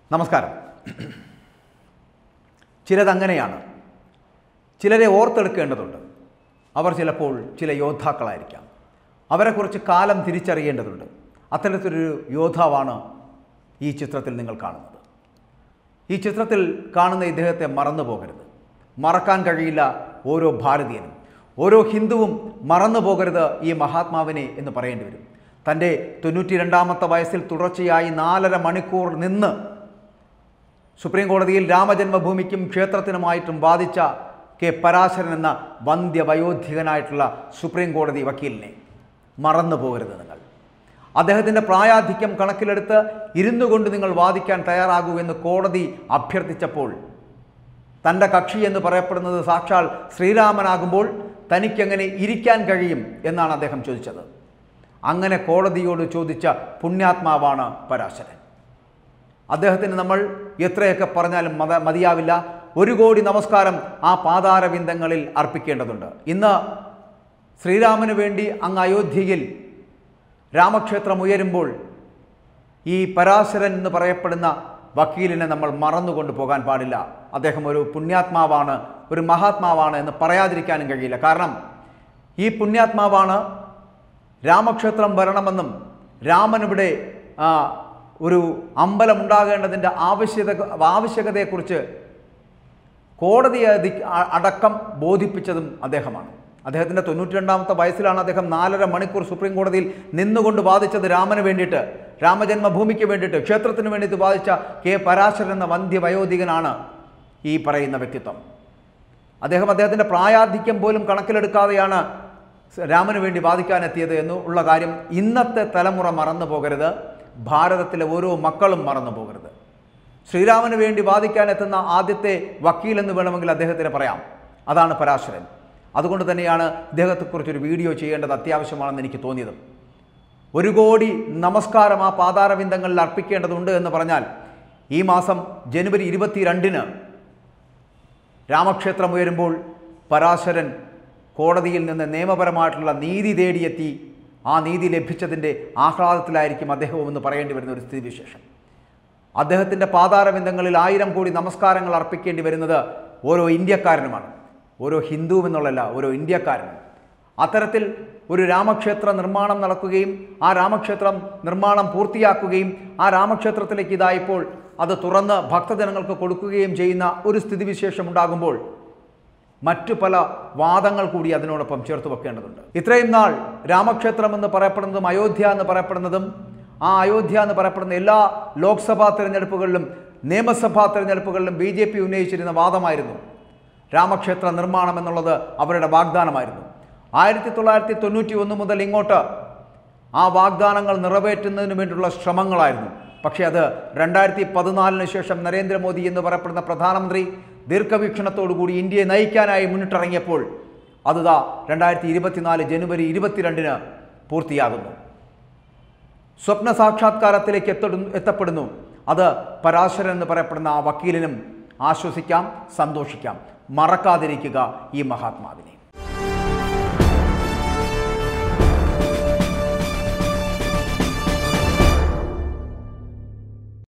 നമസ്കാരം. ചിലതങ്ങനെയാണ്. ചിലരെ ഓർത്തെടുക്കേണ്ടതുണ്ട്. അവർ ചിലപ്പോൾ ചില യോദ്ധാക്കളായിരിക്കാം. അവരെക്കുറിച്ച് കാലം തിരിച്ചറിയേണ്ടതുണ്ട്. അത്തരത്തിലൊരു യോദ്ധാവാണ് ഈ ചിത്രത്തിൽ നിങ്ങൾ കാണുന്നത്. ഈ ചിത്രത്തിൽ കാണുന്ന ഇദ്ദേഹത്തെ മറന്നു പോകരുത്. മറക്കാൻ കഴിയില്ല ഓരോ ഭാരതീയനും. ഓരോ ഹിന്ദുവും മറന്നു പോകരുത് ഈ മഹാത്മാവിനെ എന്ന് പറയേണ്ടി വരും. തൻ്റെ 92ാമത്തെ വയസ്സിൽ തുടർച്ചയായി 4.5 മണിക്കൂർ നിന്ന് സുപ്രീം കോടതിയിൽ രാമജന്മഭൂമിക്കും ക്ഷേത്രത്തിനുമായിട്ടും വാദിച്ച കെ പരാശരൻ എന്ന വന്ധ്യവയോധികനായിട്ടുള്ള സുപ്രീം കോടതി വക്കീലിനെ മറന്നു പോകരുത് നിങ്ങൾ. അദ്ദേഹത്തിൻ്റെ പ്രായാധിക്യം കണക്കിലെടുത്ത് ഇരുന്നു കൊണ്ട് നിങ്ങൾ വാദിക്കാൻ തയ്യാറാകൂ എന്ന് കോടതി അഭ്യർത്ഥിച്ചപ്പോൾ തൻ്റെ കക്ഷി എന്ന് പറയപ്പെടുന്നത് സാക്ഷാൽ ശ്രീരാമനാകുമ്പോൾ തനിക്കെങ്ങനെ ഇരിക്കാൻ കഴിയും എന്നാണ് അദ്ദേഹം ചോദിച്ചത്. അങ്ങനെ കോടതിയോട് ചോദിച്ച പുണ്യാത്മാവാണ് പരാശരൻ. അദ്ദേഹത്തിന് നമ്മൾ എത്രയൊക്കെ പറഞ്ഞാലും മതിയാവില്ല. 1 കോടി നമസ്കാരം ആ പാതാരവിന്ദങ്ങളിൽ അർപ്പിക്കേണ്ടതുണ്ട്. ഇന്ന് ശ്രീരാമന് വേണ്ടി അങ്ങ് അയോധ്യയിൽ രാമക്ഷേത്രം ഉയരുമ്പോൾ ഈ പരാശരൻ എന്ന് പറയപ്പെടുന്ന വക്കീലിനെ നമ്മൾ മറന്നുകൊണ്ട് പോകാൻ പാടില്ല. അദ്ദേഹം ഒരു പുണ്യാത്മാവാണ്, ഒരു മഹാത്മാവാണ് എന്ന് പറയാതിരിക്കാനും കഴിയില്ല. കാരണം ഈ പുണ്യാത്മാവാണ് രാമക്ഷേത്രം വരണമെന്നും രാമനിവിടെ ഒരു അമ്പലമുണ്ടാകേണ്ടതിൻ്റെ ആവശ്യകതയെക്കുറിച്ച് കോടതി അടക്കം ബോധിപ്പിച്ചതും അദ്ദേഹമാണ്. അദ്ദേഹത്തിൻ്റെ 92ാമത്തെ വയസ്സിലാണ് അദ്ദേഹം 4.5 മണിക്കൂർ സുപ്രീം കോടതിയിൽ നിന്നുകൊണ്ട് വാദിച്ചത് രാമന് വേണ്ടിയിട്ട്, രാമജന്മഭൂമിക്ക് വേണ്ടിയിട്ട്, ക്ഷേത്രത്തിന് വേണ്ടിയിട്ട് വാദിച്ച കെ പരാശരൻ എന്ന വന്ധ്യവയോധികനാണ് ഈ പറയുന്ന വ്യക്തിത്വം. അദ്ദേഹത്തിൻ്റെ പ്രായാധിക്യം പോലും കണക്കിലെടുക്കാതെയാണ് രാമന് വേണ്ടി വാദിക്കാനെത്തിയത് എന്നുള്ള കാര്യം ഇന്നത്തെ തലമുറ മറന്നു പോകരുത്. ഭാരതത്തിലെ ഓരോ മക്കളും മറന്നു പോകരുത്. ശ്രീരാമന് വേണ്ടി വാദിക്കാനെത്തുന്ന ആദ്യത്തെ വക്കീലെന്ന് വേണമെങ്കിൽ അദ്ദേഹത്തിന് പറയാം. അതാണ് പരാശരൻ. അതുകൊണ്ട് തന്നെയാണ് ഇദ്ദേഹത്തെക്കുറിച്ചൊരു വീഡിയോ ചെയ്യേണ്ടത് അത്യാവശ്യമാണെന്ന് എനിക്ക് തോന്നിയത്. 1 കോടി നമസ്കാരം ആ പാതാരവിന്ദങ്ങളിൽ അർപ്പിക്കേണ്ടതുണ്ട് എന്ന് പറഞ്ഞാൽ ഈ മാസം ജനുവരി 22-ന് രാമക്ഷേത്രം ഉയരുമ്പോൾ പരാശരൻ കോടതിയിൽ നിന്ന് നിയമപരമായിട്ടുള്ള നീതി തേടിയെത്തി ആ നീതി ലഭിച്ചതിൻ്റെ ആഹ്ലാദത്തിലായിരിക്കും അദ്ദേഹവും എന്ന് പറയേണ്ടി വരുന്ന ഒരു സ്ഥിതിവിശേഷം. അദ്ദേഹത്തിൻ്റെ പാതാരവിന്ദങ്ങളിൽ 1000 കോടി നമസ്കാരങ്ങൾ അർപ്പിക്കേണ്ടി വരുന്നത് ഓരോ ഇന്ത്യക്കാരനുമാണ്. ഓരോ ഹിന്ദുവെന്നുള്ളതല്ല, ഓരോ ഇന്ത്യക്കാരനും. അത്തരത്തിൽ ഒരു രാമക്ഷേത്ര നിർമ്മാണം നടക്കുകയും ആ രാമക്ഷേത്രം നിർമ്മാണം പൂർത്തിയാക്കുകയും ആ രാമക്ഷേത്രത്തിലേക്ക് ഇതായപ്പോൾ അത് തുറന്ന് ഭക്തജനങ്ങൾക്ക് കൊടുക്കുകയും ചെയ്യുന്ന ഒരു സ്ഥിതിവിശേഷം ഉണ്ടാകുമ്പോൾ മറ്റു പല വാദങ്ങൾ കൂടി അതിനോടൊപ്പം ചേർത്ത് വെക്കേണ്ടതുണ്ട്. ഇത്രയും നാൾ രാമക്ഷേത്രം എന്ന് പറയപ്പെടുന്നതും അയോധ്യ എന്ന് പറയപ്പെടുന്നതും ആ അയോധ്യ എന്ന് പറയപ്പെടുന്ന എല്ലാ ലോക്സഭാ തിരഞ്ഞെടുപ്പുകളിലും നിയമസഭാ തിരഞ്ഞെടുപ്പുകളിലും BJP ഉന്നയിച്ചിരുന്ന വാദമായിരുന്നു. രാമക്ഷേത്ര നിർമ്മാണം എന്നുള്ളത് അവരുടെ വാഗ്ദാനമായിരുന്നു. 1991 മുതൽ ഇങ്ങോട്ട് ആ വാഗ്ദാനങ്ങൾ നിറവേറ്റുന്നതിന് വേണ്ടിയുള്ള ശ്രമങ്ങളായിരുന്നു. പക്ഷേ അത് 2014 ശേഷം നരേന്ദ്രമോദി എന്ന് പറയപ്പെടുന്ന പ്രധാനമന്ത്രി ദീർഘവീക്ഷണത്തോടുകൂടി ഇന്ത്യയെ നയിക്കാനായി മുന്നിട്ടിറങ്ങിയപ്പോൾ അതുതാ 2024 ജനുവരി 22-ന് പൂർത്തിയാകുന്നു. സ്വപ്ന സാക്ഷാത്കാരത്തിലേക്ക് എത്തപ്പെടുന്നു. അത് പരാശരൻ എന്ന് പറയപ്പെടുന്ന ആ വക്കീലിനും ആശ്വസിക്കാം, സന്തോഷിക്കാം. മറക്കാതിരിക്കുക ഈ മഹാത്മാവിനെ.